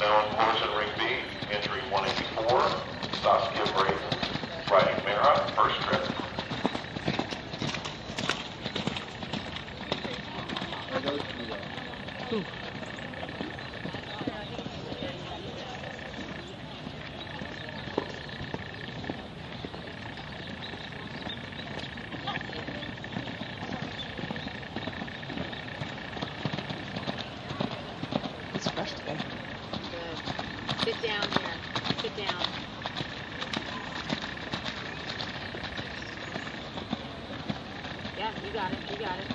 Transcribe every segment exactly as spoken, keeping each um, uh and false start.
Now on horse in ring B, entry one eighty-four, Saskia Braden, riding Mara, first trip. Ooh. It's fresh today. Good. Sit down here. Sit down. Yeah, you got it. You got it.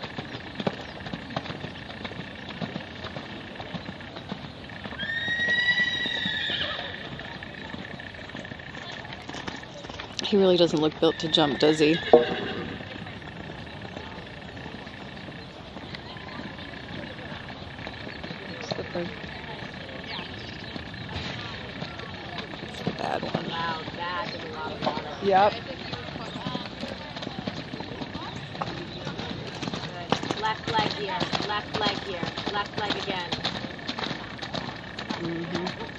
He really doesn't look built to jump, does he? Slippery. It's a bad one. Wow, that is a lot of water. Yep. Good. Left leg here. Left leg here. Left leg again. Mm-hmm.